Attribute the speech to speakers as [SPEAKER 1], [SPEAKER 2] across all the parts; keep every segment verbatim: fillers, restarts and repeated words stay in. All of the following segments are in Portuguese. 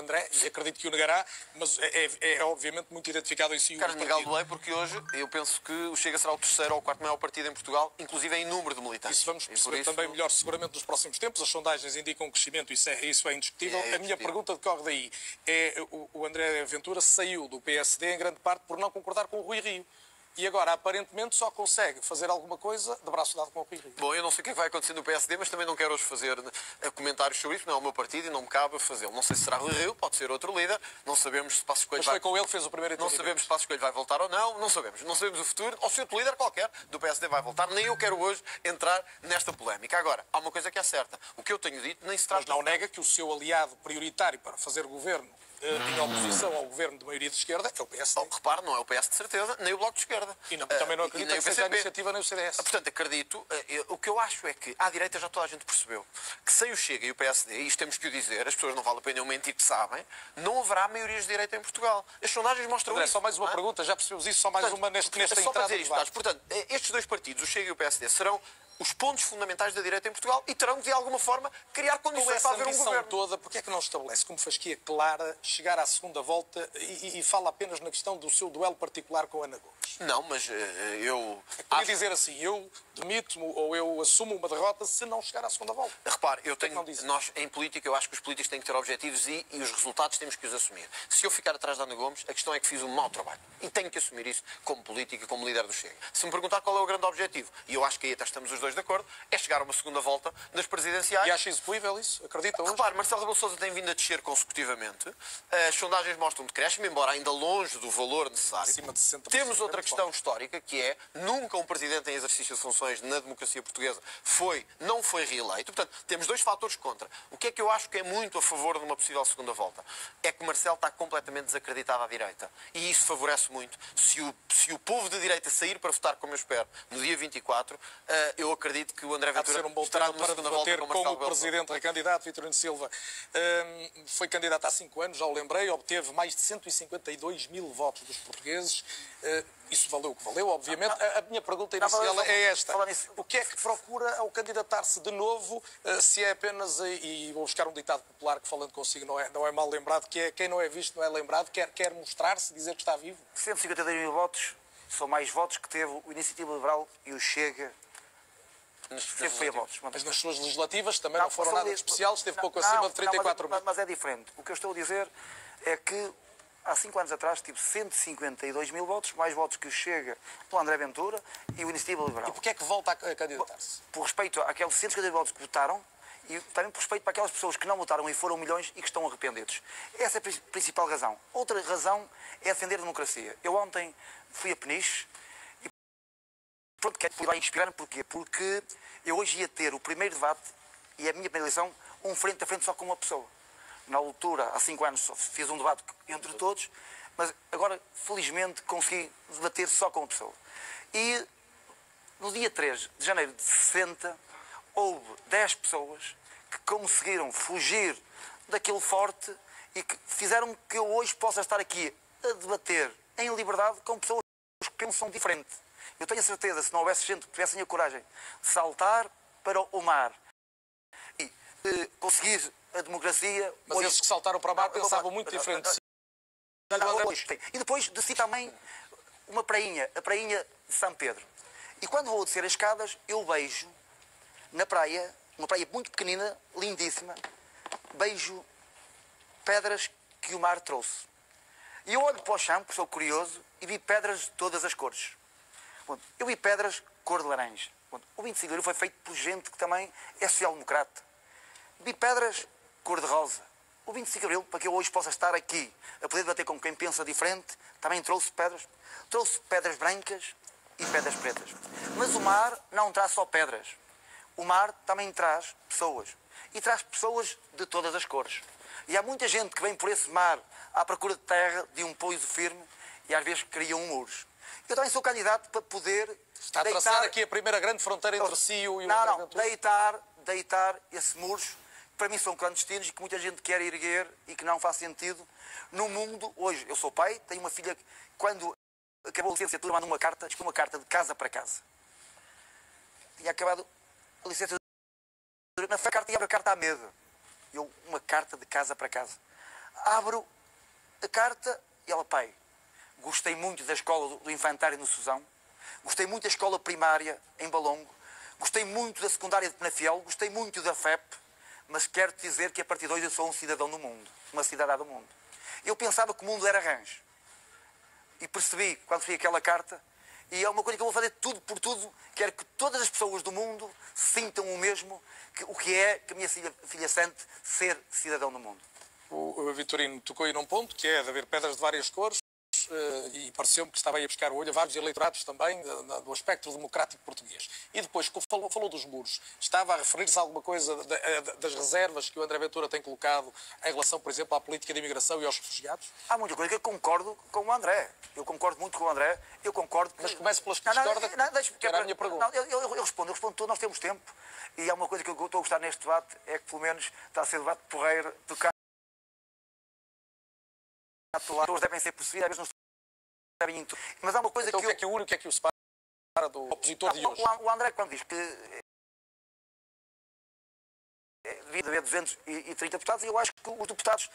[SPEAKER 1] André, e acredito que o negará, mas é, é, é obviamente muito identificado em si o
[SPEAKER 2] Quero
[SPEAKER 1] partido.
[SPEAKER 2] negá-lo porque hoje eu penso que o Chega será o terceiro ou o quarto maior partido em Portugal, inclusive em número de militantes.
[SPEAKER 1] Isso vamos perceber
[SPEAKER 2] isso...
[SPEAKER 1] também melhor seguramente nos próximos tempos. As sondagens indicam um crescimento, isso é, isso é indiscutível.
[SPEAKER 2] É, é
[SPEAKER 1] a minha
[SPEAKER 2] indiscutível.
[SPEAKER 1] pergunta decorre daí. É, o, o André Ventura saiu do P S D em grande parte por não concordar com o Rui Rio. E agora, aparentemente, só consegue fazer alguma coisa de braço dado com o Rui Rio.
[SPEAKER 2] Bom, eu não sei o que é que vai acontecer no P S D, mas também não quero hoje fazer uh, comentários sobre isso. Não é o meu partido e não me cabe fazê-lo. Não sei se será Rui Rio, pode ser outro líder. Não sabemos se Passos Coelho
[SPEAKER 1] Mas
[SPEAKER 2] vai...
[SPEAKER 1] foi com ele que fez o primeiro
[SPEAKER 2] Não sabemos se Passos Coelho vai voltar ou não. Não sabemos. Não sabemos o futuro. Ou se outro líder qualquer do P S D vai voltar. Nem eu quero hoje entrar nesta polémica. Agora, há uma coisa que é certa. O que eu tenho dito nem se trata...
[SPEAKER 1] Mas não nega que o seu aliado prioritário para fazer governo em oposição ao governo de maioria de esquerda é o P S D.
[SPEAKER 2] Oh, repare, não é o P S de certeza, nem o Bloco de Esquerda.
[SPEAKER 1] E não, também não acredito
[SPEAKER 2] uh,
[SPEAKER 1] que seja a iniciativa nem o C D S.
[SPEAKER 2] Portanto, acredito, uh, o que eu acho é que à direita já toda a gente percebeu que sem o Chega e o P S D, e isto temos que o dizer, as pessoas não vale a pena eu mentir que sabem, não haverá maiorias de direita em Portugal. As sondagens mostram
[SPEAKER 1] André,
[SPEAKER 2] isso.
[SPEAKER 1] só mais uma
[SPEAKER 2] ah?
[SPEAKER 1] pergunta, já percebemos isso, só mais
[SPEAKER 2] Portanto,
[SPEAKER 1] uma neste, nesta
[SPEAKER 2] só para
[SPEAKER 1] entrada
[SPEAKER 2] dizer isto, portanto, estes dois partidos, o Chega e o P S D, serão os pontos fundamentais da direita em Portugal e terão, de alguma forma, criar
[SPEAKER 1] Com
[SPEAKER 2] condições
[SPEAKER 1] essa
[SPEAKER 2] para haver um
[SPEAKER 1] ambição
[SPEAKER 2] governo.
[SPEAKER 1] toda, porque é que não estabelece como fasquia clara chegar à segunda volta e, e fala apenas na questão do seu duelo particular com Ana Gomes?
[SPEAKER 2] Não, mas uh, eu...
[SPEAKER 1] Podia dizer assim, eu demito-me ou eu assumo uma derrota se não chegar à segunda volta.
[SPEAKER 2] Repare, eu
[SPEAKER 1] que é
[SPEAKER 2] tenho,
[SPEAKER 1] que não
[SPEAKER 2] nós em política eu acho que os políticos têm que ter objetivos e, e os resultados temos que os assumir. Se eu ficar atrás da Ana Gomes, a questão é que fiz um mau trabalho. E tenho que assumir isso como político e como líder do Chega. Se me perguntar qual é o grande objetivo, e eu acho que aí até estamos os dois de acordo, é chegar a uma segunda volta das presidenciais.
[SPEAKER 1] E acha execuível isso? Acredita hoje?
[SPEAKER 2] Repare, Marcelo Rebelo de Sousa tem vindo a descer consecutivamente. As sondagens mostram um decréscimo, embora ainda longe do valor necessário.
[SPEAKER 1] Acima de sessenta por cento.
[SPEAKER 2] Temos outra questão histórica, que é nunca um presidente em exercício de funções na democracia portuguesa foi, não foi reeleito. Portanto, temos dois fatores contra. O que é que eu acho que é muito a favor de uma possível segunda volta? É que o Marcelo está completamente desacreditado à direita. E isso favorece muito. Se o, se o povo de direita sair para votar, como eu espero, no dia vinte e quatro, uh, eu acredito que o André Ventura
[SPEAKER 1] ser um bom
[SPEAKER 2] estará
[SPEAKER 1] tema
[SPEAKER 2] numa
[SPEAKER 1] para
[SPEAKER 2] segunda volta
[SPEAKER 1] debater
[SPEAKER 2] com o
[SPEAKER 1] com
[SPEAKER 2] Marcelo
[SPEAKER 1] o
[SPEAKER 2] Rebelo de Sousa.
[SPEAKER 1] presidente recandidato Vitorino Silva. Um, foi candidato há cinco anos, já o lembrei, obteve mais de cento e cinquenta e dois mil votos dos portugueses. Uh, isso valeu o que valeu, obviamente. A, a minha pergunta inicial é esta. O que é que procura ao candidatar-se de novo, uh, se é apenas, uh, e vou buscar um ditado popular que falando consigo não é, não é mal lembrado, que é quem não é visto não é lembrado, quer, quer mostrar-se, dizer que está vivo?
[SPEAKER 3] cento e cinquenta e dois mil votos são mais votos que teve o Iniciativa Liberal e o Chega. Sempre foi a votos.
[SPEAKER 1] Mas nas suas legislativas também
[SPEAKER 3] Não,
[SPEAKER 1] não foram
[SPEAKER 3] só
[SPEAKER 1] nada
[SPEAKER 3] li-
[SPEAKER 1] especial, esteve
[SPEAKER 3] não,
[SPEAKER 1] pouco
[SPEAKER 3] não,
[SPEAKER 1] acima de trinta e quatro
[SPEAKER 3] não, mas,
[SPEAKER 1] mil.
[SPEAKER 3] mas é diferente. O que eu estou a dizer é que há cinco anos atrás tive cento e cinquenta e dois mil votos, mais votos que o Chega pelo André Ventura e o Iniciativa Liberal.
[SPEAKER 1] E porquê é que volta a a candidatar-se?
[SPEAKER 3] Por respeito àqueles cento e cinquenta votos que votaram e também por respeito para aquelas pessoas que não votaram e foram milhões e que estão arrependidos. Essa é a pri- principal razão. Outra razão é defender a democracia. Eu ontem fui a Peniche e pronto, que fui lá inspirar-me. Porquê? Porque eu hoje ia ter o primeiro debate e a minha primeira eleição um frente a frente só com uma pessoa. Na altura, há cinco anos, só fiz um debate entre todos, mas agora, felizmente, consegui debater só com uma pessoa. E no dia três de janeiro de sessenta, houve dez pessoas que conseguiram fugir daquele forte e que fizeram que eu hoje possa estar aqui a debater em liberdade com pessoas que pensam diferente. Eu tenho a certeza, se não houvesse gente que tivesse a coragem de saltar para o mar e eh, conseguir a democracia...
[SPEAKER 1] Mas
[SPEAKER 3] hoje...
[SPEAKER 1] esses que saltaram para o mar
[SPEAKER 3] Não,
[SPEAKER 1] pensavam
[SPEAKER 3] não,
[SPEAKER 1] muito
[SPEAKER 3] não,
[SPEAKER 1] diferente de si.
[SPEAKER 3] não, não, hoje tem. E depois desci também uma prainha, a prainha de São Pedro. E quando vou descer as escadas, eu vejo na praia, uma praia muito pequenina, lindíssima, vejo pedras que o mar trouxe. E eu olho para o chão, porque sou curioso, e vi pedras de todas as cores. Bom, eu vi pedras cor de laranja. Bom, o vinte e cinco de abril foi feito por gente que também é social-democrata. Vi pedras cor de rosa. O vinte e cinco de abril, para que eu hoje possa estar aqui a poder debater com quem pensa diferente, também trouxe pedras. Trouxe pedras brancas e pedras pretas. Mas o mar não traz só pedras. O mar também traz pessoas. E traz pessoas de todas as cores. E há muita gente que vem por esse mar à procura de terra, de um pouso firme, e às vezes criam muros. Eu também sou candidato para poder...
[SPEAKER 1] Está a
[SPEAKER 3] deitar...
[SPEAKER 1] traçar aqui a primeira grande fronteira entre si e o
[SPEAKER 3] Não,
[SPEAKER 1] André
[SPEAKER 3] não,
[SPEAKER 1] Ventura?
[SPEAKER 3] deitar, deitar esses muros, que para mim são clandestinos e que muita gente quer erguer e que não faz sentido. No mundo, hoje, eu sou pai, tenho uma filha que, quando acabou a licenciatura, mandou uma carta, escreveu uma carta de casa para casa. Tinha acabado a licenciatura, na carta ia a carta à mesa. Eu, uma carta de casa para casa. Abro a carta e ela, pai, gostei muito da escola do infantário no Suzão, gostei muito da escola primária em Balongo, gostei muito da secundária de Penafiel, gostei muito da F E P, mas quero-te dizer que a partir de hoje eu sou um cidadão do mundo, uma cidadã do mundo. Eu pensava que o mundo era rancho. E percebi, quando vi aquela carta, e é uma coisa que eu vou fazer tudo por tudo, quero que todas as pessoas do mundo sintam o mesmo, que, o que é que a minha filha, filha sente ser cidadão do mundo.
[SPEAKER 1] O, o Vitorino tocou aí num ponto, que é de haver pedras de várias cores, uh, e pareceu-me que estava aí a buscar o olho a vários eleitorados também uh, do aspecto democrático português. E depois, falou, falou dos muros, estava a referir-se a alguma coisa de, de, das reservas que o André Ventura tem colocado em relação, por exemplo, à política de imigração e aos refugiados?
[SPEAKER 3] Há muita coisa que eu concordo com o André. Eu concordo muito com o André. Eu concordo que...
[SPEAKER 1] Mas comece pelas que
[SPEAKER 3] não, não,
[SPEAKER 1] discorda,
[SPEAKER 3] não, deixa,
[SPEAKER 1] que era a minha pergunta.
[SPEAKER 3] Não, eu, eu, eu respondo, eu respondo tudo, nós temos tempo. E há uma coisa que eu estou a gostar neste debate, é que pelo menos está a ser debate porreiro, tocar. As pessoas devem ser possíveis, às vezes não sabem tudo. Mas há uma coisa
[SPEAKER 1] então,
[SPEAKER 3] que
[SPEAKER 1] o que
[SPEAKER 3] eu...
[SPEAKER 1] é que o une, o que é que o separa do opositor de hoje?
[SPEAKER 3] O André, quando diz que devia haver duzentos e trinta deputados, eu acho que os deputados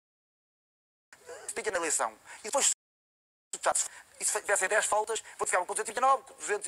[SPEAKER 3] ficam na eleição. E depois, se os deputados tivessem dez faltas, ficavam com duzentos e trinta e nove, duzentos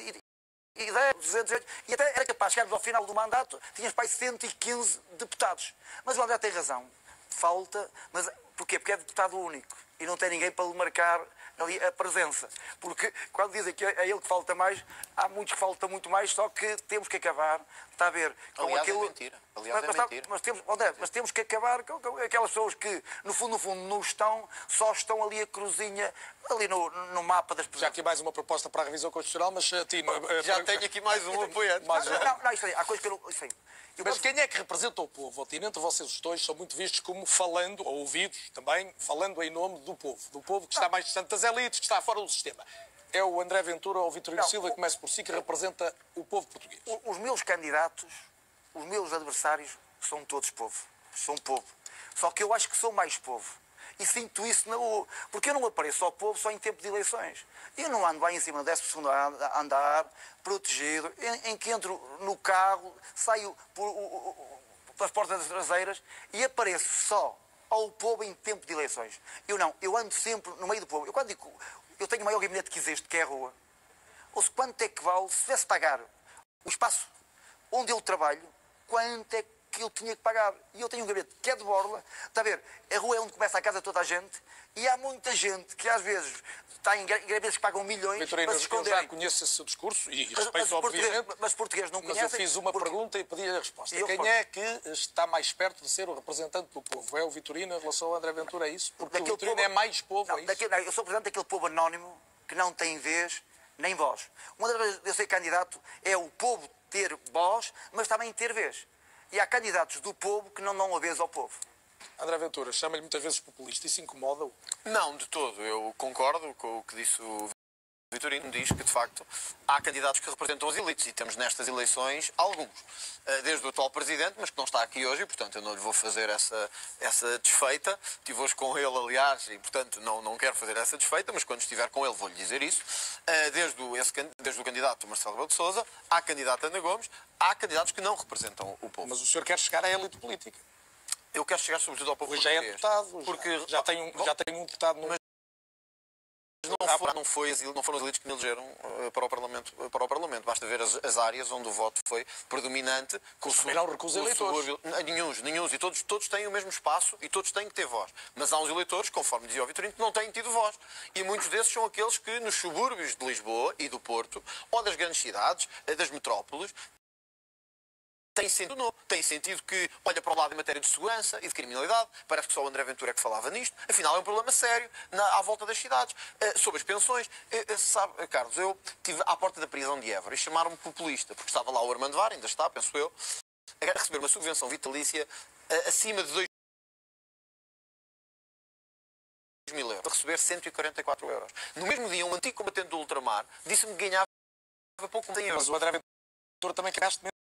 [SPEAKER 3] e dez, duzentos e oito, e até era capaz, chegarmos ao final do mandato, tínhamos para aí cento e quinze deputados. Mas o André tem razão. Falta, mas porquê? Porque é deputado único e não tem ninguém para lhe marcar ali a presença. Porque quando dizem que é ele que falta mais, há muitos que faltam muito mais, só que temos que acabar, está a ver, com
[SPEAKER 2] Aliás,
[SPEAKER 3] aquilo...
[SPEAKER 2] é mentira. Aliás,
[SPEAKER 3] mas,
[SPEAKER 2] é mentira.
[SPEAKER 3] Mas temos, André, mas temos que acabar com, com aquelas pessoas que, no fundo, no fundo, não estão, só estão ali a cruzinha, ali no, no mapa das pessoas.
[SPEAKER 1] Já aqui mais uma proposta para a revisão constitucional, mas Tino...
[SPEAKER 2] Já tenho aqui mais um apoiante.
[SPEAKER 3] Não, não, não, não, isso aí, há coisas que eu não... Isso aí. Eu
[SPEAKER 1] Mas
[SPEAKER 3] posso...
[SPEAKER 1] quem é que representa o povo? Tino, entre vocês os dois são muito vistos como falando, ou ouvidos também, falando em nome do povo. Do povo que está mais distante das elites, que está fora do sistema. É o André Ventura ou o Vitorino Silva, que começa por si, que representa o povo português.
[SPEAKER 3] Os meus candidatos, os meus adversários, são todos povo. São povo. Só que eu acho que sou mais povo. E sinto isso na rua. Porque eu não apareço ao povo só em tempo de eleições. Eu não ando lá em cima do décimo segundo andar, protegido, em, em que entro no carro, saio por, o, o, pelas portas traseiras e apareço só ao povo em tempo de eleições. Eu não, eu ando sempre no meio do povo. Eu quando digo, eu tenho o maior gabinete que existe, que é a rua. Ou se quanto é que vale, se tivesse pagar o espaço onde eu trabalho, quanto é que eu tinha que pagar? E eu tenho um gabinete que é de borla, está a ver? A rua é onde começa a casa de toda a gente e há muita gente que às vezes está em gabinetes que pagam milhões
[SPEAKER 1] Vitorino,
[SPEAKER 3] para se esconderem.
[SPEAKER 1] Eu já conheço esse seu discurso e
[SPEAKER 3] mas,
[SPEAKER 1] respeito,
[SPEAKER 3] mas
[SPEAKER 1] obviamente.
[SPEAKER 3] Português, mas português não
[SPEAKER 1] Mas
[SPEAKER 3] conhecem.
[SPEAKER 1] eu fiz uma
[SPEAKER 3] porque...
[SPEAKER 1] pergunta e pedi a resposta.
[SPEAKER 3] Eu
[SPEAKER 1] Quem
[SPEAKER 3] respondo.
[SPEAKER 1] é que está mais perto de ser o representante do povo? É o Vitorino em relação ao André Ventura, é isso? Porque
[SPEAKER 3] Daquele
[SPEAKER 1] o Vitorino
[SPEAKER 3] povo...
[SPEAKER 1] é mais povo,
[SPEAKER 3] não,
[SPEAKER 1] é isso?
[SPEAKER 3] daquele, não, eu sou presidente daquele povo anónimo que não tem vez nem voz. Uma das vezes eu ser candidato é o povo ter voz, mas também ter vez. E há candidatos do povo que não dão a vez ao povo.
[SPEAKER 1] André Ventura, chama-lhe muitas vezes populista. Isso incomoda-o?
[SPEAKER 2] Não, de todo. Eu concordo com o que disse o Vitorino. Diz que, de facto, há candidatos que representam as elites e temos nestas eleições alguns. Desde o atual presidente, mas que não está aqui hoje e, portanto, eu não lhe vou fazer essa, essa desfeita. Estive hoje com ele, aliás, e, portanto, não, não quero fazer essa desfeita, mas quando estiver com ele vou-lhe dizer isso. Desde o, esse, desde o candidato Marcelo Rebelo de Sousa, há candidato Ana Gomes, há candidatos que não representam o povo.
[SPEAKER 1] Mas o senhor quer chegar à elite política.
[SPEAKER 2] Eu quero chegar sobretudo ao povo
[SPEAKER 1] Hoje já é
[SPEAKER 2] português.
[SPEAKER 1] deputado,
[SPEAKER 2] porque
[SPEAKER 1] já, já, tem um, já tem um deputado no...
[SPEAKER 2] Mas não, foi, não, foi as, não foram as elites que me elegeram uh, para, o Parlamento, uh, para o Parlamento. Basta ver as, as áreas onde o voto foi predominante. Com o
[SPEAKER 1] não recusa eleitores.
[SPEAKER 2] Nenhuns, nenhuns. E todos, todos têm o mesmo espaço e todos têm que ter voz. Mas há uns eleitores, conforme dizia o Vitorino, que não têm tido voz. E muitos desses são aqueles que nos subúrbios de Lisboa e do Porto, ou das grandes cidades, das metrópoles, tem sentido novo. Tem sentido que olha para o lado em matéria de segurança e de criminalidade. Parece que só o André Ventura é que falava nisto. Afinal, é um problema sério na, à volta das cidades. Uh, sobre as pensões. Uh, uh, sabe, Carlos, eu estive à porta da prisão de Évora e chamaram-me populista, porque estava lá o Armando Var, ainda está, penso eu, a receber uma subvenção vitalícia uh, acima de dois mil euros. A receber cento e quarenta e quatro euros. No mesmo dia, um antigo combatente do ultramar disse-me que ganhava pouco mais cem euros.
[SPEAKER 1] Mas o André Ventura também gaste menos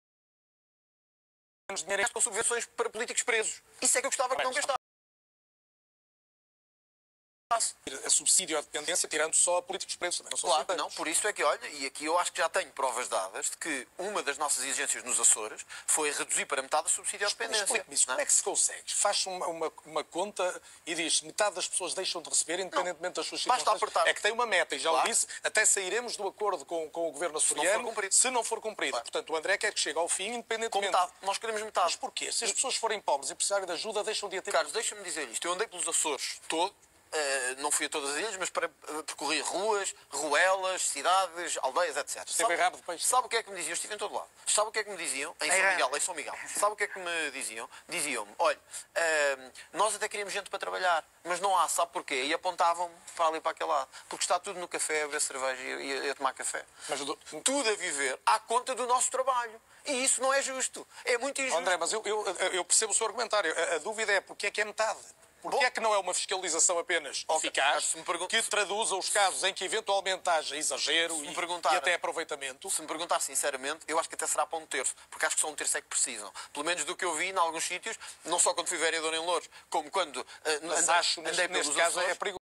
[SPEAKER 1] dinheiro
[SPEAKER 2] com subvenções para políticos presos. Isso é que eu gostava que não gastasse.
[SPEAKER 1] a subsídio à dependência, tirando só políticos pretos também. Não são
[SPEAKER 2] Claro, não, por isso é que, olha, e aqui eu acho que já tenho provas dadas de que uma das nossas exigências nos Açores foi reduzir para metade o subsídio à dependência.
[SPEAKER 1] Explique-me isso, como é que se consegue? Faz uma, uma, uma conta e diz metade das pessoas deixam de receber, independentemente não, das suas circunstâncias.
[SPEAKER 2] Basta apertar.
[SPEAKER 1] É que tem uma meta, e já
[SPEAKER 2] claro.
[SPEAKER 1] o disse, até sairemos do acordo com, com o governo açoriano se não for cumprido. Claro. Portanto, o André quer que chegue ao fim, independentemente...
[SPEAKER 2] Com metade. Nós queremos metade.
[SPEAKER 1] Mas porquê? Se as pessoas forem pobres e precisarem de ajuda, deixam de a ter...
[SPEAKER 2] Carlos, deixa-me dizer isto. Eu andei pelos Açores todo. Uh, não fui a todas as ilhas, mas para uh, percorrer ruas, ruelas, cidades, aldeias, etcétera.
[SPEAKER 1] Esteve
[SPEAKER 2] Sabe,
[SPEAKER 1] rabo de peixe.
[SPEAKER 2] Sabe o que é que me diziam? Eu estive em todo lado. Sabe o que é que me diziam? Em São Miguel, em São Miguel. Sabe o que é que me diziam? Diziam-me, olha, uh, nós até queríamos gente para trabalhar, mas não há, sabe porquê? E apontavam para ali, para aquele lado. Porque está tudo no café a beber cerveja e a, e a tomar café. Mas do... tudo a viver à conta do nosso trabalho. E isso não é justo. É muito injusto.
[SPEAKER 1] André, mas eu, eu, eu percebo o seu argumentário. A, a dúvida é porque é que é metade. Porquê é que não é uma fiscalização apenas okay. eficaz pergun... que traduza os casos em que eventualmente haja exagero e, e até aproveitamento?
[SPEAKER 2] Se me perguntar sinceramente, eu acho que até será para um terço, porque acho que só um terço é que precisam. Pelo menos do que eu vi em alguns sítios, não só quando fui vereador em Louros, como quando uh,
[SPEAKER 1] Mas
[SPEAKER 2] andei,
[SPEAKER 1] acho,
[SPEAKER 2] andei
[SPEAKER 1] neste,
[SPEAKER 2] pelos
[SPEAKER 1] neste caso,
[SPEAKER 2] Açores.
[SPEAKER 1] É perigoso.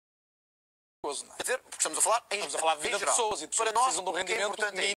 [SPEAKER 1] Não é?
[SPEAKER 2] Quer dizer, porque estamos a falar em,
[SPEAKER 1] estamos a falar de vida de pessoas e de pessoas
[SPEAKER 2] para nós,
[SPEAKER 1] precisam de um rendimento
[SPEAKER 2] é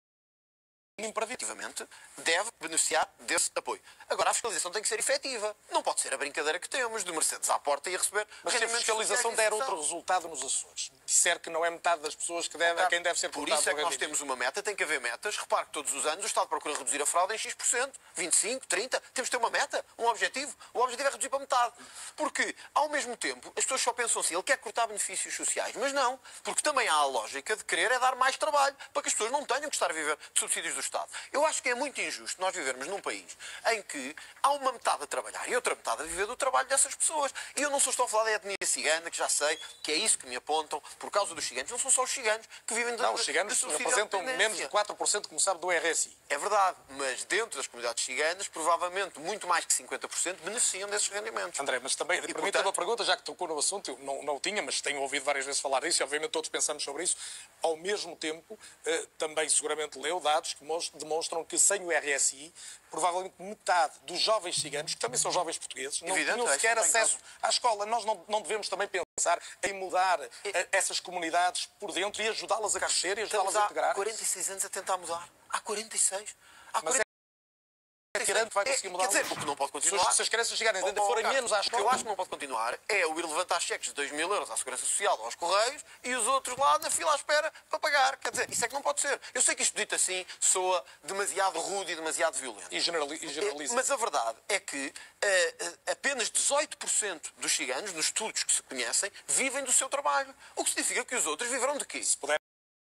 [SPEAKER 2] imperativamente deve beneficiar desse apoio. Agora, a fiscalização tem que ser efetiva. Não pode ser a brincadeira que temos de Mercedes à porta e a receber...
[SPEAKER 1] Mas se a fiscalização der outro resultado nos Açores, disser que não é metade das pessoas que deve, a quem deve ser
[SPEAKER 2] por isso é que nós temos uma meta, tem que haver metas. Repare que todos os anos o Estado procura reduzir a fraude em X por cento, vinte e cinco por cento, trinta por cento. Temos de ter uma meta, um objetivo. O objetivo é reduzir para metade. Porque, ao mesmo tempo, as pessoas só pensam assim, ele quer cortar benefícios sociais. Mas não, porque também há a lógica de querer é dar mais trabalho para que as pessoas não tenham que estar a viver de subsídios do Estado. Eu acho que é muito injusto nós vivermos num país em que há uma metade a trabalhar e outra metade a viver do trabalho dessas pessoas. E eu não só estou a falar da etnia cigana, que já sei que é isso que me apontam por causa dos ciganos. Não são só os ciganos que vivem de
[SPEAKER 1] Não, os ciganos representam menos de quatro por cento, como sabe, do R S I.
[SPEAKER 2] É verdade, mas dentro das comunidades ciganas, provavelmente muito mais que cinquenta por cento beneficiam desses rendimentos.
[SPEAKER 1] André, mas também, permita portanto... uma pergunta, já que tocou no assunto, eu não, não o tinha, mas tenho ouvido várias vezes falar disso e obviamente todos pensamos sobre isso. Ao mesmo tempo, eh, também seguramente leu dados que demonstram que sem o R S I, provavelmente metade dos jovens ciganos, que também são jovens portugueses, não
[SPEAKER 2] Evidente,
[SPEAKER 1] tinham sequer acesso à escola. Nós não, não devemos também pensar em mudar e... essas comunidades por dentro e ajudá-las a crescer e ajudá-las a integrar.
[SPEAKER 2] Há quarenta e seis anos a tentar mudar. Há quarenta e seis. Há
[SPEAKER 1] Mas é tirando que vai conseguir mudar.
[SPEAKER 2] Quer dizer, o que não pode continuar...
[SPEAKER 1] Se as crianças chegarem ainda forem menos à escola...
[SPEAKER 2] O que eu acho que não pode continuar é o ir levantar cheques de dois mil euros à Segurança Social ou aos Correios e os outros lá na fila à espera para pagar. Quer dizer, isso é que não pode ser. Eu sei que isto dito assim soa demasiado rude e demasiado violento.
[SPEAKER 1] E generaliza.
[SPEAKER 2] Mas a verdade é que uh, apenas dezoito por cento dos ciganos, nos estudos que se conhecem, vivem do seu trabalho. O que significa que os outros viverão de quê?
[SPEAKER 1] Se puderem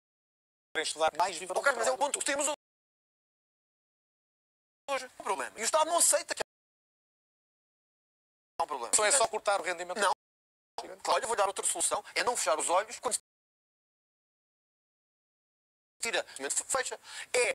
[SPEAKER 1] estudar mais, viverão
[SPEAKER 2] do trabalho. Mas é o ponto que temos hoje. Hoje, é um problema. E o Estado não aceita que há um problema.
[SPEAKER 1] Só é só cortar o rendimento.
[SPEAKER 2] Não. Olha, eu vou dar outra solução. É não fechar os olhos quando se tira. Fecha. É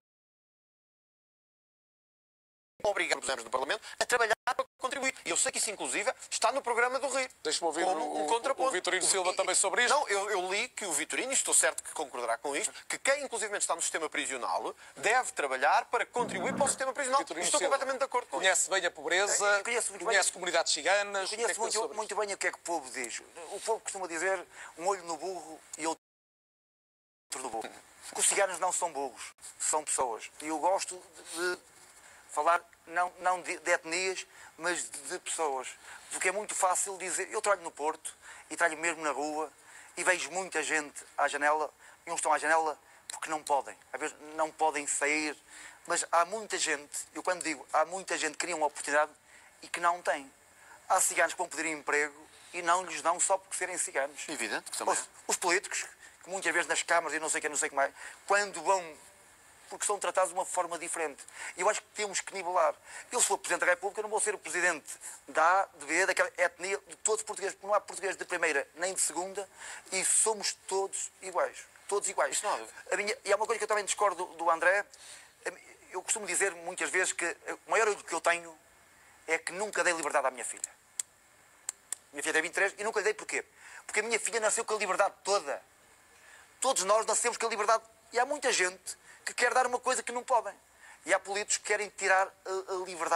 [SPEAKER 2] obrigar os anos do Parlamento a trabalhar para contribuir. E eu sei que isso, inclusive, está no programa do Rio.
[SPEAKER 1] Deixa-me ouvir um o, o Vitorino Silva o, também sobre isto.
[SPEAKER 2] Não, eu, eu li que o Vitorino, e estou certo que concordará com isto, que quem, inclusive, está no sistema prisional deve trabalhar para contribuir para o sistema prisional. Vitorino estou Silva completamente de acordo com
[SPEAKER 1] conhece
[SPEAKER 2] isso.
[SPEAKER 1] Conhece bem a pobreza, conhece, conhece comunidades ciganas.
[SPEAKER 3] Conhece
[SPEAKER 1] que é que
[SPEAKER 3] muito, muito bem o que é que o povo diz. O povo costuma dizer um olho no burro e outro no burro. Porque os ciganos não são burros, são pessoas. E eu gosto de falar não, não de, de etnias, mas de, de pessoas. Porque é muito fácil dizer... Eu trabalho no Porto e trabalho mesmo na rua e vejo muita gente à janela, e uns estão à janela porque não podem. Às vezes não podem sair, mas há muita gente, eu quando digo, há muita gente que queria uma oportunidade e que não tem. Há ciganos que vão pedir emprego e não lhes dão só por serem ciganos.
[SPEAKER 2] Evidente que também.
[SPEAKER 3] Os, os políticos, que muitas vezes nas câmaras e não sei o que, não sei o que mais, quando vão... porque são tratados de uma forma diferente. E eu acho que temos que nivelar. Eu, se for Presidente da República, não vou ser o Presidente da A, de B, daquela etnia, de todos os portugueses, porque não há português de primeira nem de segunda, e somos todos iguais. Todos iguais.
[SPEAKER 2] Isso não.
[SPEAKER 3] A minha, e há uma coisa que eu também discordo do, do André. Eu costumo dizer muitas vezes que o maior orgulho que eu tenho é que nunca dei liberdade à minha filha. Minha filha tem vinte e três e nunca lhe dei porquê? Porque a minha filha nasceu com a liberdade toda. Todos nós nascemos com a liberdade. E há muita gente que quer dar uma coisa que não podem. E há políticos que querem tirar a, a liberdade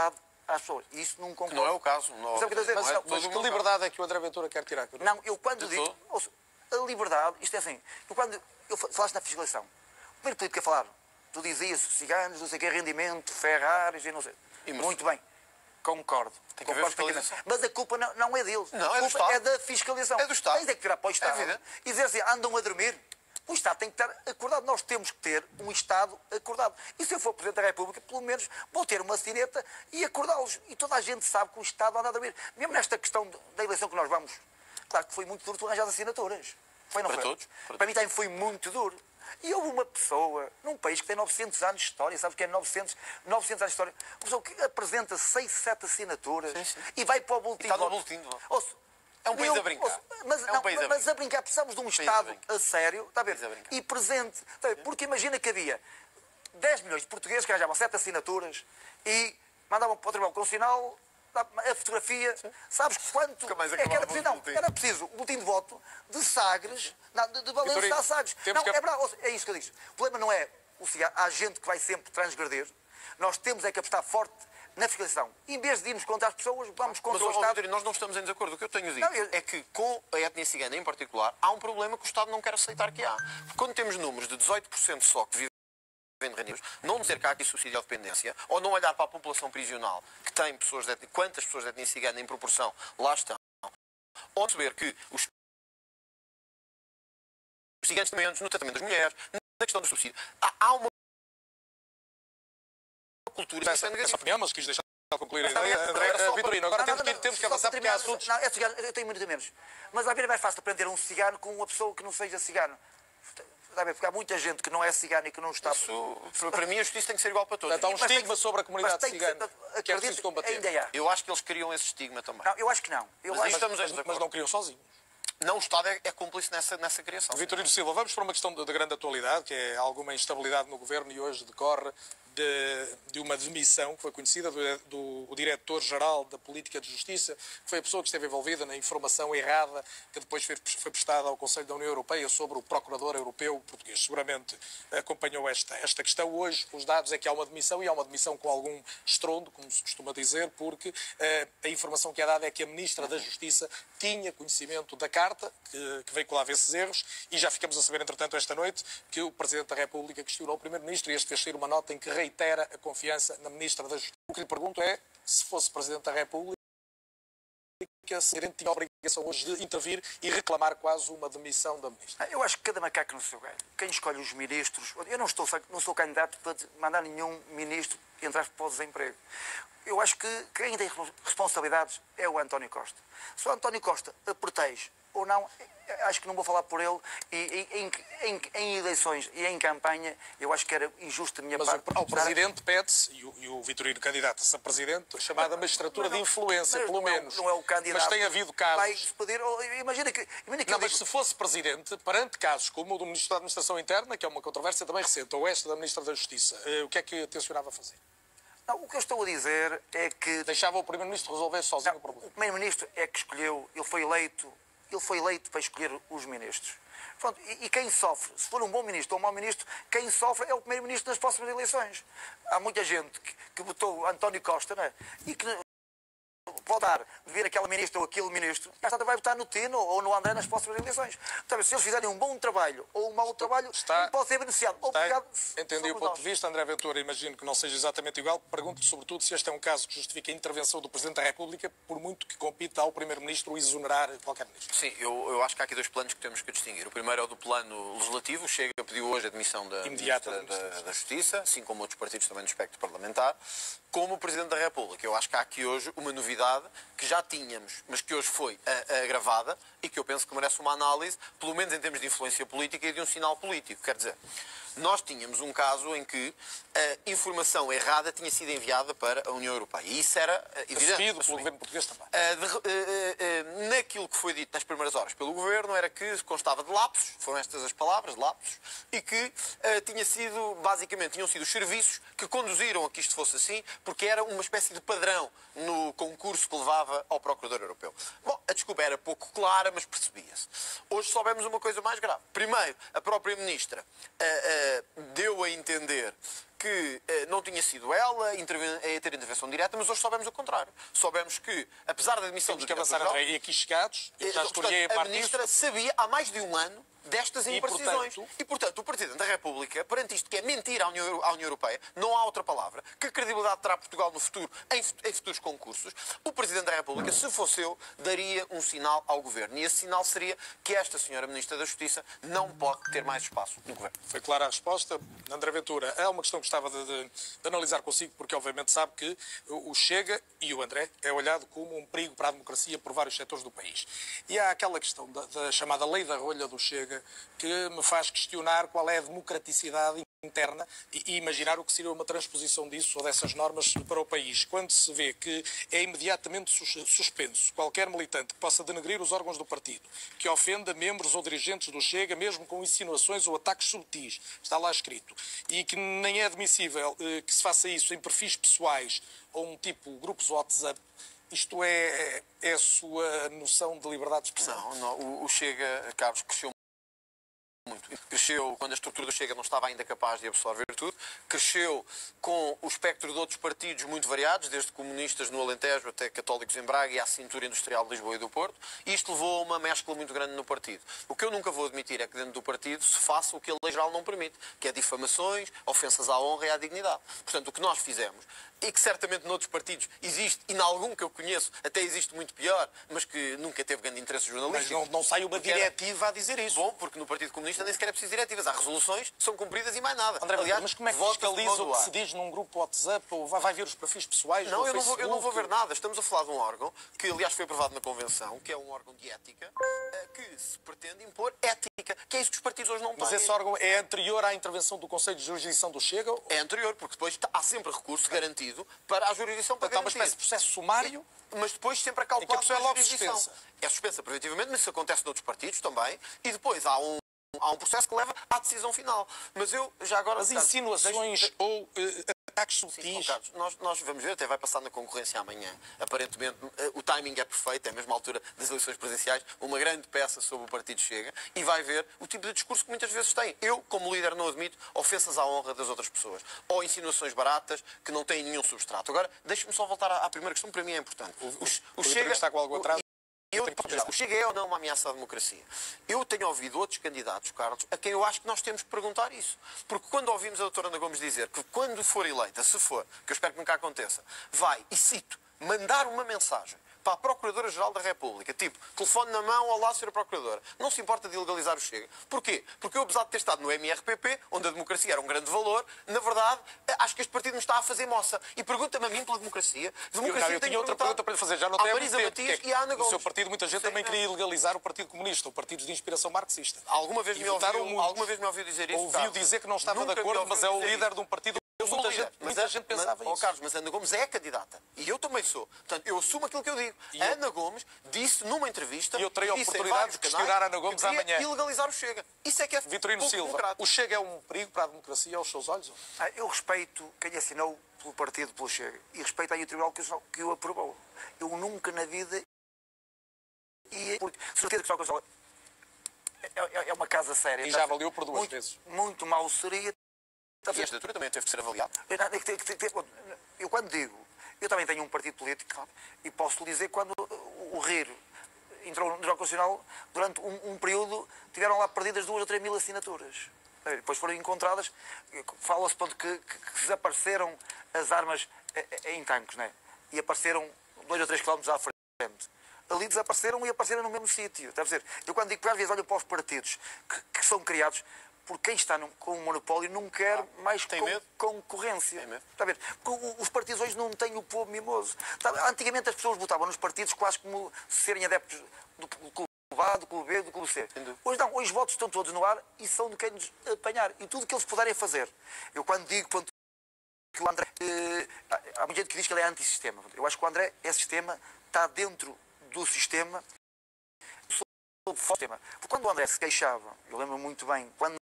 [SPEAKER 3] às pessoas. Isso não concordo.
[SPEAKER 2] Não é o caso. Não,
[SPEAKER 3] mas, é o que eu estou a dizer,
[SPEAKER 1] Mas, mas que liberdade é que o André Ventura quer tirar?
[SPEAKER 3] Não, eu quando
[SPEAKER 2] De
[SPEAKER 3] digo...
[SPEAKER 2] todo.
[SPEAKER 3] Ouça, a liberdade, isto é assim, eu quando... Eu falaste na fiscalização. O primeiro político a falar, tu dizias ciganos, não sei o que, rendimento, Ferraris e não sei.
[SPEAKER 2] E, mas...
[SPEAKER 3] Muito bem. Concordo.
[SPEAKER 2] Tem que haver
[SPEAKER 3] Concordo
[SPEAKER 2] fiscalização.
[SPEAKER 3] Mas a culpa não, não é deles.
[SPEAKER 2] Não,
[SPEAKER 3] a
[SPEAKER 2] é do
[SPEAKER 3] culpa
[SPEAKER 2] Estado.
[SPEAKER 3] é da fiscalização.
[SPEAKER 2] É do Estado.
[SPEAKER 3] Tens é que virar para o Estado
[SPEAKER 2] É
[SPEAKER 3] e dizer assim, andam a dormir. O Estado tem que estar acordado. Nós temos que ter um Estado acordado. E se eu for Presidente da República, pelo menos vou ter uma sineta e acordá-los. E toda a gente sabe que o Estado anda a dormir. Mesmo nesta questão da eleição que nós vamos... Claro que foi muito duro tu arranjar as assinaturas. Foi, não
[SPEAKER 2] Para
[SPEAKER 3] foi?
[SPEAKER 2] todos. Para,
[SPEAKER 3] para mim também foi muito duro. E houve uma pessoa, num país que tem novecentos anos de história, sabes que é novecentos, novecentos anos de história, uma pessoa que apresenta seis, sete assinaturas
[SPEAKER 2] sim, sim.
[SPEAKER 3] e vai para o boletim.
[SPEAKER 2] E está no boletim de voto.
[SPEAKER 3] Ouça,
[SPEAKER 2] É um país
[SPEAKER 3] eu,
[SPEAKER 2] a brincar.
[SPEAKER 3] ouça, mas,
[SPEAKER 2] é um
[SPEAKER 3] não,
[SPEAKER 2] país a
[SPEAKER 3] mas
[SPEAKER 2] brincar.
[SPEAKER 3] a brincar, precisamos de um
[SPEAKER 2] país a
[SPEAKER 3] Estado
[SPEAKER 2] brincar.
[SPEAKER 3] a sério, está a ver?
[SPEAKER 2] País a brincar.
[SPEAKER 3] E presente. Está a ver? Porque imagina que havia dez milhões de portugueses que arranjavam sete assinaturas e mandavam para o Tribunal Constitucional a fotografia. Sim. Sabes quanto?
[SPEAKER 2] Nunca mais
[SPEAKER 3] É que era
[SPEAKER 2] acabava
[SPEAKER 3] preciso,
[SPEAKER 2] o
[SPEAKER 3] não,
[SPEAKER 2] boletim.
[SPEAKER 3] era preciso o boletim de voto de Sagres, não, de, de Valença
[SPEAKER 1] Vitorino,
[SPEAKER 3] a Sagres.
[SPEAKER 1] temos
[SPEAKER 3] Não,
[SPEAKER 1] que-
[SPEAKER 3] é verdade, ouça, é isso que eu disse. O problema não é o cigarro. Há gente que vai sempre transgredir. Nós temos é que apostar forte na fiscalização. Em vez de irmos contra as pessoas, vamos contra
[SPEAKER 2] Mas,
[SPEAKER 3] o
[SPEAKER 2] ó,
[SPEAKER 3] Estado.
[SPEAKER 2] Vitorino, nós não estamos em desacordo. O que eu tenho dito
[SPEAKER 3] Não, eu-
[SPEAKER 2] é que com a etnia cigana em particular há um problema que o Estado não quer aceitar que há. Porque quando temos números de dezoito por cento só que vivem de rendimentos, não dizer que há aqui subsídio à dependência, ou não olhar para a população prisional que tem pessoas de etnia, quantas pessoas de etnia cigana em proporção lá estão, ou perceber que os os ciganos também no tratamento das mulheres, na questão do subsídio, há, há uma cultura...
[SPEAKER 1] Essa, essa opinião, mas quis deixar concluir a
[SPEAKER 2] Mas também
[SPEAKER 1] ideia.
[SPEAKER 2] é-
[SPEAKER 1] André,
[SPEAKER 2] era só
[SPEAKER 1] Vitorino, agora temos que, temos que
[SPEAKER 3] Só
[SPEAKER 1] avançar
[SPEAKER 3] para
[SPEAKER 1] porque há
[SPEAKER 3] terminar,
[SPEAKER 1] assuntos...
[SPEAKER 3] Não, é cigano, eu tenho muito a menos. Mas às vezes é mais fácil prender um cigano com uma pessoa que não seja cigano. Está a ver? Porque há muita gente que não é cigano e que não está...
[SPEAKER 2] Isso, para mim, a justiça tem que ser igual para todos.
[SPEAKER 1] Portanto, há um
[SPEAKER 3] Mas tem
[SPEAKER 1] estigma
[SPEAKER 3] que-
[SPEAKER 1] sobre a comunidade
[SPEAKER 3] mas tem que-
[SPEAKER 1] cigana que é
[SPEAKER 3] acredito,
[SPEAKER 1] preciso combater.
[SPEAKER 3] ainda há.
[SPEAKER 2] Eu acho que eles criam esse estigma também.
[SPEAKER 3] Não, eu acho que não. Eu
[SPEAKER 2] Mas
[SPEAKER 3] acho...
[SPEAKER 2] isto estamos em
[SPEAKER 1] Mas,
[SPEAKER 2] desacordo.
[SPEAKER 1] mas não criam sozinhos.
[SPEAKER 2] Não, o Estado é, é cúmplice nessa, nessa criação.
[SPEAKER 1] Vitorino Silva, vamos para uma questão de, de grande atualidade, que é alguma instabilidade no governo e hoje decorre de, de uma demissão que foi conhecida do, do o diretor-geral da Política de Justiça, que foi a pessoa que esteve envolvida na informação errada que depois foi, foi prestada ao Conselho da União Europeia sobre o Procurador Europeu português. Seguramente acompanhou esta, esta questão. Hoje os dados é que há uma demissão e há uma demissão com algum estrondo, como se costuma dizer, porque eh, a informação que é dada é que a Ministra da Justiça tinha conhecimento da carta que, que veiculava esses erros e já ficamos a saber, entretanto, esta noite, que o Presidente da República questionou o Primeiro-Ministro e este fez sair uma nota em que reitera a confiança na Ministra da Justiça. O que lhe pergunto é, se fosse Presidente da República, se o Presidente tinha a obrigação hoje de intervir e reclamar quase uma demissão da Ministra.
[SPEAKER 3] Eu acho que cada macaco no seu galho. Quem escolhe os ministros... Eu não, estou, não sou candidato para mandar nenhum ministro entrar para o desemprego. Eu acho que quem tem responsabilidades é o António Costa. Se o António Costa a protege ou não, acho que não vou falar por ele. E em, em, em eleições e em campanha, eu acho que era injusto da minha
[SPEAKER 1] Mas
[SPEAKER 3] parte.
[SPEAKER 1] ao Presidente pede-se, e o, e o Vitorino candidata-se a Presidente, a chamada magistratura
[SPEAKER 3] Mas não-
[SPEAKER 1] de influência,
[SPEAKER 3] mas
[SPEAKER 1] pelo
[SPEAKER 3] não é-
[SPEAKER 1] menos.
[SPEAKER 3] Não é o candidato.
[SPEAKER 1] Mas tem havido
[SPEAKER 3] Vai
[SPEAKER 1] casos...
[SPEAKER 3] se pedir, oh, imagina que... Imagina que
[SPEAKER 1] Não,
[SPEAKER 3] eu
[SPEAKER 1] mas
[SPEAKER 3] digo-
[SPEAKER 1] se fosse Presidente, perante casos como o do Ministro da Administração Interna, que é uma controvérsia também recente, ou esta da Ministra da Justiça, eh, o que é que tencionava fazer?
[SPEAKER 3] Não, o que eu estou a dizer é que...
[SPEAKER 1] Deixava o Primeiro-Ministro resolver sozinho o problema?
[SPEAKER 3] O Primeiro-Ministro é que escolheu, ele foi eleito, ele foi eleito para escolher os ministros. Pronto, e, e quem sofre, se for um bom ministro ou um mau ministro, quem sofre é o Primeiro-Ministro nas próximas eleições. Há muita gente que, que votou António Costa, não é? E que pode dar de ver aquela ministra ou aquele ministro, já vai votar no Tino ou no André nas próximas eleições. Então, se eles fizerem um bom trabalho ou um mau trabalho,
[SPEAKER 1] Está-
[SPEAKER 3] não pode ser beneficiado.
[SPEAKER 1] Está-
[SPEAKER 3] Obrigado.
[SPEAKER 1] Entendi o
[SPEAKER 3] somos
[SPEAKER 1] ponto
[SPEAKER 3] nós.
[SPEAKER 1] de vista, André Ventura, imagino que não seja exatamente igual. Pergunto-lhe sobretudo se este é um caso que justifica a intervenção do Presidente da República, por muito que compita ao Primeiro-Ministro exonerar qualquer ministro.
[SPEAKER 2] Sim, eu, eu acho que há aqui dois planos que temos que distinguir. O primeiro é o do plano legislativo. O Chega pediu hoje a demissão da
[SPEAKER 1] Imediata
[SPEAKER 2] Ministra
[SPEAKER 1] da
[SPEAKER 2] da, da Justiça, assim como outros partidos também do espectro parlamentar, como o Presidente da República. Eu acho que há aqui hoje uma novidade que já tínhamos, mas que hoje foi a- agravada e que eu penso que merece uma análise, pelo menos em termos de influência política e de um sinal político. Quer dizer, nós tínhamos um caso em que a informação errada tinha sido enviada para a União Europeia. E isso era eh, evidente.
[SPEAKER 1] Assumido pelo
[SPEAKER 2] assumido.
[SPEAKER 1] Governo Português também.
[SPEAKER 2] Uh, de- uh, uh, uh, naquilo que foi dito nas primeiras horas pelo Governo era que constava de lapsos, foram estas as palavras, lapsos, e que uh, tinha sido, basicamente, tinham sido os serviços que conduziram a que isto fosse assim, porque era uma espécie de padrão no concurso que levava ao Procurador Europeu. Bom, a desculpa era pouco clara, mas percebia-se. Hoje soubemos uma coisa mais grave. Primeiro, a própria Ministra uh, uh, deu a entender que eh, não tinha sido ela a ter intervenção direta, mas hoje soubemos o contrário. Soubemos que, apesar da admissão
[SPEAKER 1] Temos
[SPEAKER 2] do
[SPEAKER 1] que avançar, André, e aqui chegados,
[SPEAKER 2] eh,
[SPEAKER 1] já historiei a
[SPEAKER 2] portanto, a
[SPEAKER 1] parte
[SPEAKER 2] ministra
[SPEAKER 1] disso.
[SPEAKER 2] sabia há mais de um ano destas
[SPEAKER 1] E,
[SPEAKER 2] imprecisões.
[SPEAKER 1] portanto-
[SPEAKER 2] E, portanto, o Presidente da República, perante isto que é mentir à União, à União Europeia, não há outra palavra, que credibilidade terá Portugal no futuro, em, em futuros concursos, o Presidente da República, se fosse eu, daria um sinal ao Governo. E esse sinal seria que esta senhora Ministra da Justiça não pode ter mais espaço no Governo.
[SPEAKER 1] Foi clara a resposta. André Ventura, há uma questão que gostava de, de, de analisar consigo, porque obviamente sabe que o Chega e o André é olhado como um perigo para a democracia por vários setores do país. E há aquela questão da, da chamada lei da rolha do Chega, que me faz questionar qual é a democraticidade interna e imaginar o que seria uma transposição disso ou dessas normas para o país. Quando se vê que é imediatamente suspenso qualquer militante que possa denegrir os órgãos do partido, que ofenda membros ou dirigentes do Chega, mesmo com insinuações ou ataques subtis, está lá escrito, e que nem é admissível eh, que se faça isso em perfis pessoais ou um tipo grupos WhatsApp, isto é, é a sua noção de liberdade de expressão?
[SPEAKER 2] Não, não o, o Chega, Carlos, cresceu muito. Cresceu quando a estrutura do Chega não estava ainda capaz de absorver tudo. Cresceu com o espectro de outros partidos muito variados, desde comunistas no Alentejo até católicos em Braga e à cintura industrial de Lisboa e do Porto. E isto levou a uma mescla muito grande no partido. O que eu nunca vou admitir é que dentro do partido se faça o que a lei geral não permite, que é difamações, ofensas à honra e à dignidade. Portanto, o que nós fizemos, e que certamente noutros partidos existe, e em algum que eu conheço até existe muito pior, mas que nunca teve grande interesse jornalístico.
[SPEAKER 1] Mas não, não sai uma diretiva a dizer isso.
[SPEAKER 2] Bom, porque no Partido Comunista nem sequer é preciso diretivas. Há resoluções, são cumpridas e mais nada.
[SPEAKER 1] André,
[SPEAKER 2] Aliás,
[SPEAKER 1] mas como é que
[SPEAKER 2] vota-se
[SPEAKER 1] fiscaliza o que
[SPEAKER 2] ar.
[SPEAKER 1] se diz num grupo WhatsApp ou vai, vai ver os perfis pessoais?
[SPEAKER 2] Não,
[SPEAKER 1] do
[SPEAKER 2] eu não, vou, eu não vou ver
[SPEAKER 1] Facebook?
[SPEAKER 2] nada. Estamos a falar de um órgão que, aliás, foi aprovado na Convenção, que é um órgão de ética, eh, que se pretende impor ética, que é isso que os partidos hoje não têm.
[SPEAKER 1] Mas esse órgão é anterior à intervenção do Conselho de Jurisdição do Chega?
[SPEAKER 2] É anterior, porque depois há sempre recurso garantido para a jurisdição para
[SPEAKER 1] Então, uma
[SPEAKER 2] garantir.
[SPEAKER 1] espécie de processo sumário?
[SPEAKER 2] Mas depois sempre a
[SPEAKER 1] E que a
[SPEAKER 2] calculado
[SPEAKER 1] pessoa é
[SPEAKER 2] pela
[SPEAKER 1] logo
[SPEAKER 2] jurisdição.
[SPEAKER 1] suspensa.
[SPEAKER 2] É suspensa preventivamente, mas isso acontece noutros partidos também. E depois há um, há um processo que leva à decisão final. Mas eu, já agora...
[SPEAKER 1] As insinuações
[SPEAKER 2] deixe-
[SPEAKER 1] ou eh, ataques
[SPEAKER 2] Sim,
[SPEAKER 1] subtis?
[SPEAKER 2] Carlos, nós, nós vamos ver, até vai passar na concorrência amanhã. Aparentemente, eh, o timing é perfeito, é a mesma altura das eleições presidenciais, uma grande peça sobre o Partido Chega, e vai ver o tipo de discurso que muitas vezes tem. Eu, como líder, não admito ofensas à honra das outras pessoas, ou insinuações baratas que não têm nenhum substrato. Agora, deixe-me só voltar à, à primeira questão, que para mim é importante.
[SPEAKER 1] O, o, o Chega está com algum atraso?
[SPEAKER 2] Eu, o Chega é ou não uma ameaça à democracia? Eu tenho ouvido outros candidatos, Carlos, a quem eu acho que nós temos que perguntar isso. Porque quando ouvimos a doutora Ana Gomes dizer que quando for eleita, se for, que eu espero que nunca aconteça, vai, e cito, mandar uma mensagem para a Procuradora-Geral da República, tipo, telefone na mão, olá, senhora Procuradora, não se importa de ilegalizar o Chega. Porquê? Porque eu, apesar de ter estado no M R P P, onde a democracia era um grande valor, na verdade, acho que este partido me está a fazer moça. E pergunta-me a mim pela democracia. democracia
[SPEAKER 1] Eu, não, eu tinha outra pergunta para lhe fazer, já não tem
[SPEAKER 2] a
[SPEAKER 1] muito
[SPEAKER 2] Marisa
[SPEAKER 1] tempo.
[SPEAKER 2] Matias
[SPEAKER 1] que é
[SPEAKER 2] e a Ana
[SPEAKER 1] no
[SPEAKER 2] Gomes.
[SPEAKER 1] seu partido muita gente
[SPEAKER 2] Sim,
[SPEAKER 1] também
[SPEAKER 2] não.
[SPEAKER 1] queria ilegalizar o Partido Comunista, o partido de inspiração marxista.
[SPEAKER 2] Alguma vez,
[SPEAKER 1] E
[SPEAKER 2] me
[SPEAKER 1] votaram
[SPEAKER 2] ouviu,
[SPEAKER 1] muito.
[SPEAKER 2] alguma vez me ouviu dizer isso?
[SPEAKER 1] Ouviu
[SPEAKER 2] Carlos?
[SPEAKER 1] dizer que não estava
[SPEAKER 2] Nunca
[SPEAKER 1] de
[SPEAKER 2] me
[SPEAKER 1] acordo,
[SPEAKER 2] ouviu
[SPEAKER 1] mas é o
[SPEAKER 2] dizer
[SPEAKER 1] líder
[SPEAKER 2] isso.
[SPEAKER 1] de um partido.
[SPEAKER 2] Eu sou
[SPEAKER 1] Muita
[SPEAKER 2] líder,
[SPEAKER 1] gente,
[SPEAKER 2] mas
[SPEAKER 1] muita
[SPEAKER 2] a-
[SPEAKER 1] gente
[SPEAKER 2] mas-
[SPEAKER 1] pensava
[SPEAKER 2] oh,
[SPEAKER 1] isso.
[SPEAKER 2] Carlos, mas Ana Gomes é candidata. E eu também sou. Portanto, eu assumo aquilo que eu digo.
[SPEAKER 1] E
[SPEAKER 2] a
[SPEAKER 1] eu-
[SPEAKER 2] Ana Gomes disse numa entrevista...
[SPEAKER 1] E eu terei a
[SPEAKER 2] disse em
[SPEAKER 1] oportunidade
[SPEAKER 2] vários
[SPEAKER 1] de questionar
[SPEAKER 2] canais
[SPEAKER 1] a Ana Gomes
[SPEAKER 2] que queria
[SPEAKER 1] amanhã.
[SPEAKER 2] ilegalizar o Chega. Isso é que é
[SPEAKER 1] Vitorino
[SPEAKER 2] pouco
[SPEAKER 1] Silva,
[SPEAKER 2] democrático.
[SPEAKER 1] o Chega é um perigo para a democracia aos seus olhos?
[SPEAKER 3] Ah, eu respeito quem assinou pelo partido, pelo Chega. E respeito aí o tribunal que o, que o aprovou. Eu nunca na vida... E, porque, certeza que só é, é, é uma casa séria.
[SPEAKER 1] E já avaliou por duas
[SPEAKER 3] muito,
[SPEAKER 1] vezes.
[SPEAKER 3] Muito mal seria...
[SPEAKER 2] E a candidatura também teve que ser avaliada.
[SPEAKER 3] Eu, não, tem que ter- que ter- eu quando digo, eu também tenho um partido político, claro, e posso lhe dizer quando o Rir entrou no Jornal Constitucional, durante um, um período tiveram lá perdidas duas ou três mil assinaturas. Depois foram encontradas, fala-se pronto, que, que, que desapareceram as armas eh, eh, em tanques, né? E apareceram dois ou três quilómetros à frente. Ali desapareceram e apareceram no mesmo sítio. Está a dizer, eu quando digo que às vezes olho para os partidos que, que são criados, porque quem está num, com um monopólio não quer mais
[SPEAKER 2] tem
[SPEAKER 3] con-
[SPEAKER 2] medo?
[SPEAKER 3] concorrência.
[SPEAKER 2] Tem medo?
[SPEAKER 3] Está a ver? Porque o- os partidos hoje não têm o povo mimoso. Está a ver? Antigamente as pessoas votavam nos partidos quase como se serem adeptos do clube A, do clube B, do clube C.
[SPEAKER 2] dúvida.
[SPEAKER 3] Hoje não, hoje os votos estão todos no ar e são de quem nos apanhar. E tudo o que eles puderem fazer. Eu quando digo pronto, que o André... eh, há muita gente que diz que ele é antissistema. Eu acho que o André é sistema, está dentro do sistema, sob o sistema. Porque quando o André se queixava, eu lembro muito bem, quando